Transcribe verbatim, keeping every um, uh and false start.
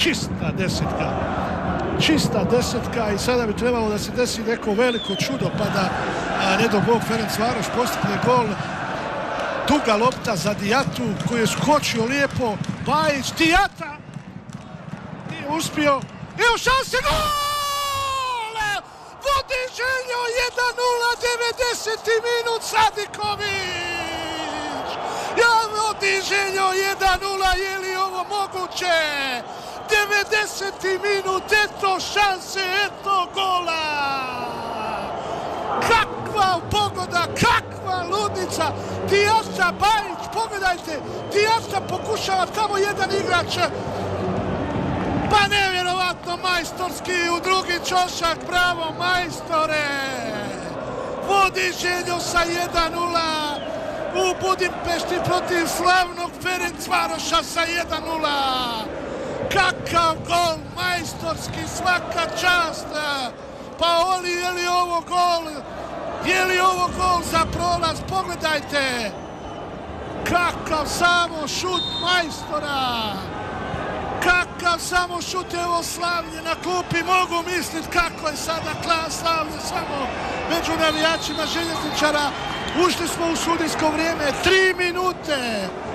Čista desetka. Čista desetka i sada bi trebalo da se desi neko veliko čudo pa da ne do Bog Ferencvaroš postigne gol. Duga lopta za Dijatu koji je skočio lijepo. Bajić, Dijata nije uspio. Evo šanse, gol! Vodi Željo jedan nula, devedeseti minut, Sadiković! Ja vodi Željo jedan nula, je li ovo moguće? devedeseti minut, eto šanse, eto gola! Kakva pogoda, kakva ludnica! Dijata, Bajić, pogledajte, Dijata pokušava tamo jedan igrač. Pa nevjerovatno majstorski u drugi ćošak, bravo majstore! Vodi Željo sa jedan nula u Budimpešti protiv slavnog Ferencvaroša sa jedan nula. Kakav gol, majstorski, svaka čast! Pa oli, je li ovo gol? Je li ovo gol za prolaz? Pogledajte! Kakav samo šut majstora! Kakav samo šut, evo slavlje na klupi, mogu misliti kako je sada slavlje samo među navijačima Željezničara. Ušli smo u sudijsko vrijeme, tri minute.